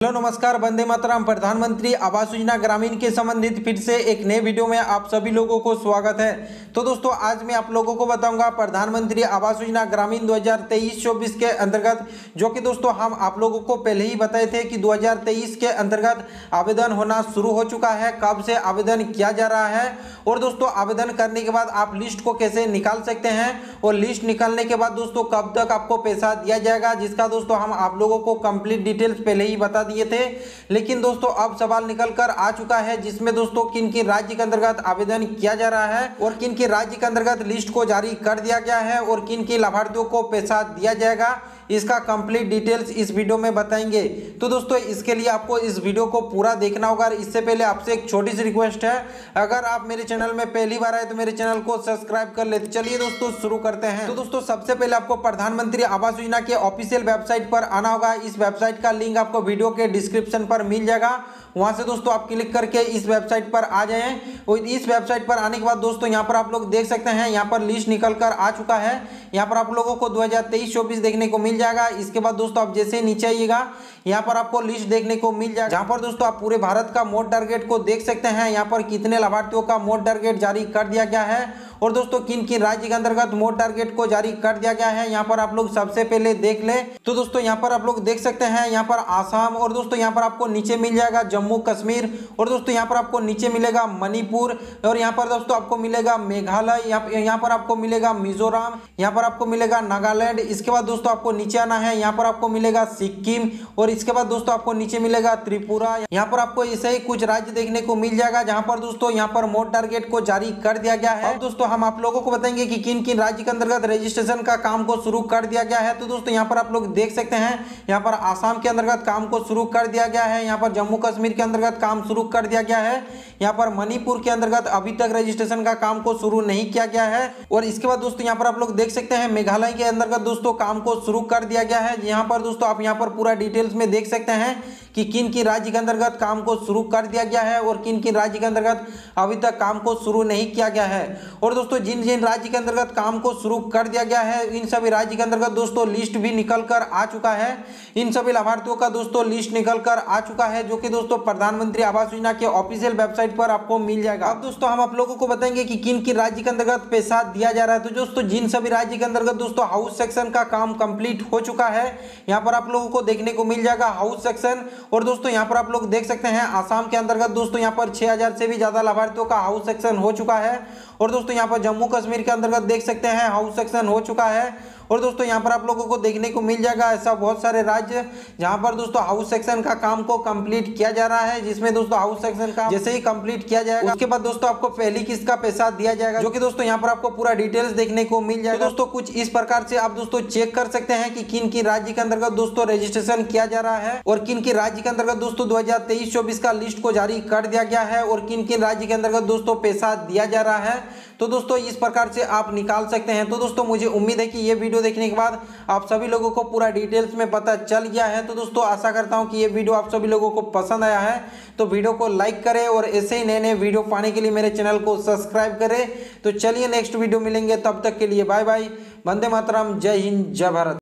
Hello नमस्कार, वंदे मातरम। प्रधानमंत्री आवास योजना ग्रामीण के संबंधित फिर से एक नए वीडियो में आप सभी लोगों को स्वागत है। तो दोस्तों, आज मैं आप लोगों को बताऊंगा प्रधानमंत्री आवास योजना ग्रामीण 2023-24 के अंतर्गत, जो कि दोस्तों हम आप लोगों को पहले ही बताए थे कि 2023 के अंतर्गत आवेदन होना शुरू हो चुका है। कब से आवेदन किया जा रहा है और दोस्तों आवेदन करने के बाद आप लिस्ट को कैसे निकाल सकते हैं और लिस्ट निकालने के बाद दोस्तों कब तक आपको पैसा दिया जाएगा, जिसका दोस्तों हम आप लोगों को कंप्लीट डिटेल्स पहले ही बता दिए थे। लेकिन दोस्तों अब सवाल निकल कर आ चुका है, जिसमें दोस्तों किन किन राज्य के अंतर्गत आवेदन किया जा रहा है और किन किन राज्य के अंतर्गत लिस्ट को जारी कर दिया गया है और किन किन लाभार्थियों को पैसा दिया जाएगा, इसका कंप्लीट डिटेल्स इस वीडियो में बताएंगे। तो दोस्तों इसके लिए आपको इस वीडियो को पूरा देखना होगा। इससे पहले आपसे एक छोटी सी रिक्वेस्ट है, अगर आप मेरे चैनल में पहली बार आए तो मेरे चैनल को सब्सक्राइब कर ले। चलिए दोस्तों शुरू करते हैं। तो दोस्तों सबसे पहले आपको प्रधानमंत्री आवास योजना के ऑफिशियल वेबसाइट पर आना होगा। इस वेबसाइट का लिंक आपको वीडियो के डिस्क्रिप्शन पर मिल जाएगा। वहां से दोस्तों आप क्लिक करके इस वेबसाइट पर आ जाएं और इस वेबसाइट पर आने के बाद दोस्तों यहाँ पर आप लोग देख सकते हैं, यहाँ पर लिस्ट निकल कर आ चुका है। यहाँ पर आप लोगों को 2023-24 देखने को मिल जाएगा। इसके बाद दोस्तों आप जैसे नीचे आइएगा, यहाँ पर आपको लिस्ट देखने को मिल जाएगा, जहाँ पर दोस्तों आप पूरे भारत का मोड टारगेट को देख सकते हैं। यहाँ पर कितने लाभार्थियों का मोड टारगेट जारी कर दिया गया है और दोस्तों किन किन राज्य के अंतर्गत मोड टारगेट को जारी कर दिया गया है, यहाँ पर आप लोग सबसे पहले देख ले। तो दोस्तों यहाँ पर आप लोग देख सकते हैं, यहाँ पर आसाम और दोस्तों यहाँ पर आपको नीचे मिल जाएगा जम्मू कश्मीर और दोस्तों यहाँ पर आपको नीचे मिलेगा मणिपुर और यहाँ पर दोस्तों आपको मिलेगा मेघालय, यहाँ पर आपको मिलेगा मिजोरम, यहाँ पर आपको मिलेगा नागालैंड। इसके बाद दोस्तों आपको नीचे आना है, यहाँ पर आपको मिलेगा सिक्किम और इसके बाद दोस्तों आपको नीचे मिलेगा त्रिपुरा। यहाँ पर आपको ऐसे ही कुछ राज्य देखने को मिल जाएगा जहाँ पर दोस्तों यहाँ पर मोड टारगेट को जारी कर दिया गया है। अब दोस्तों हम आप लोगों को बताएंगे कि किन किन राज्य के अंतर्गत रजिस्ट्रेशन का काम को शुरू कर दिया गया है। तो दोस्तों यहाँ पर आप लोग देख सकते हैं, यहाँ पर आसाम के अंतर्गत काम को शुरू कर दिया गया है, यहाँ पर जम्मू कश्मीर के अंतर्गत काम शुरू कर दिया गया है, यहाँ पर मणिपुर के अंतर्गत अभी तक रजिस्ट्रेशन का काम को शुरू नहीं किया गया है और इसके बाद दोस्तों यहाँ पर आप लोग देख सकते हैं मेघालय के अंतर्गत दोस्तों काम को शुरू कर दिया गया है। यहाँ पर दोस्तों आप यहाँ पर पूरा डिटेल्स में देख सकते हैं कि किन किन राज्य के अंतर्गत काम को शुरू कर दिया गया है और किन किन राज्य के अंतर्गत अभी तक काम को शुरू नहीं किया गया है। और दोस्तों जिन जिन राज्य के अंतर्गत काम को शुरू कर दिया गया है, इन सभी राज्य के अंतर्गत दोस्तों लिस्ट भी निकल कर आ चुका है। इन सभी लाभार्थियों का दोस्तों लिस्ट निकल कर आ चुका है, जो कि दोस्तों प्रधानमंत्री आवास योजना के ऑफिशियल वेबसाइट पर आपको मिल जाएगा। अब दोस्तों हम आप लोगों को बताएंगे कि किन किन राज्य के अंतर्गत पैसा दिया जा रहा है। तो दोस्तों जिन सभी राज्य के अंतर्गत दोस्तों हाउस सेक्शन का काम कंप्लीट हो चुका है, यहाँ पर आप लोगों को देखने को मिल जाएगा हाउस सेक्शन। और दोस्तों यहाँ पर आप लोग देख सकते हैं आसाम के अंतर्गत दोस्तों यहाँ पर 6000 से भी ज्यादा लाभार्थियों का हाउस सेक्शन हो चुका है और दोस्तों यहाँ पर जम्मू कश्मीर के अंतर्गत देख सकते हैं हाउस सेक्शन हो चुका है। और दोस्तों यहाँ पर आप लोगों को देखने को मिल जाएगा ऐसा बहुत सारे राज्य जहां पर दोस्तों हाउस सेक्शन का काम को कंप्लीट किया जा रहा है, जिसमें दोस्तों हाउस सेक्शन का जैसे ही कंप्लीट किया जाएगा उसके बाद दोस्तों आपको पहली किस्त का पैसा दिया जाएगा, जो कि दोस्तों यहाँ पर आपको पूरा डिटेल्स देखने को मिल जाएगा। दोस्तों कुछ इस प्रकार से आप दोस्तों चेक कर सकते हैं कि किन किन राज्य के अंतर्गत दोस्तों रजिस्ट्रेशन किया जा रहा है और किन किन राज्य के अंतर्गत दोस्तों 2023-24 का लिस्ट को जारी कर दिया गया है और किन किन राज्य के अंतर्गत दोस्तों पैसा दिया जा रहा है। तो दोस्तों इस प्रकार से आप निकाल सकते हैं। तो दोस्तों मुझे उम्मीद है कि ये वीडियो देखने के बाद आप सभी लोगों को पूरा डिटेल्स में पता चल गया है। तो दोस्तों आशा करता हूं कि ये वीडियो आप सभी लोगों को पसंद आया है, तो वीडियो को लाइक करें और ऐसे ही नए नए वीडियो पाने के लिए मेरे चैनल को सब्सक्राइब करें। तो चलिए नेक्स्ट वीडियो मिलेंगे, तब तक के लिए बाय बाय। वंदे मातरम, जय हिंद, जय भारत।